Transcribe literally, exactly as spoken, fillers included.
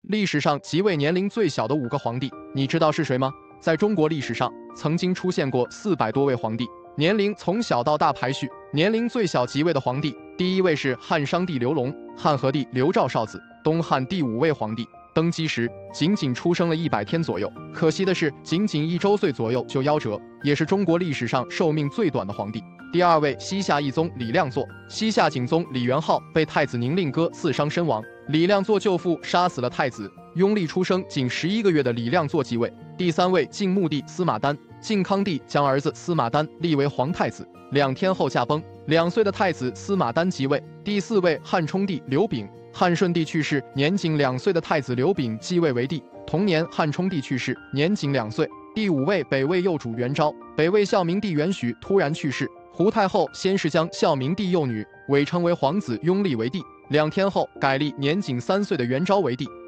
历史上即位年龄最小的五个皇帝，你知道是谁吗？在中国历史上，曾经出现过四百多位皇帝，年龄从小到大排序，年龄最小即位的皇帝，第一位是汉商帝刘隆，汉和帝刘肇少子，东汉第五位皇帝。登基时仅仅出生了一百天左右，可惜的是，仅仅一周岁左右就夭折，也是中国历史上寿命最短的皇帝。第二位，西夏懿宗李亮祚，西夏景宗李元昊被太子宁令哥刺伤身亡，李亮祚舅父杀死了太子，拥立出生仅十一个月的李亮祚继位。第三位，晋穆帝司马丹，晋康帝将儿子司马丹立为皇太子，两天后驾崩，两岁的太子司马丹即位。第四位，汉冲帝刘炳，汉顺帝去世，年仅两岁的太子刘炳继位为帝，同年汉冲帝去世，年仅两岁。第五位，北魏幼主元昭，北魏孝明帝元许突然去世，胡太后先是将孝明帝幼女韦称为皇子拥立为帝，两天后改立年仅三岁的元昭为帝。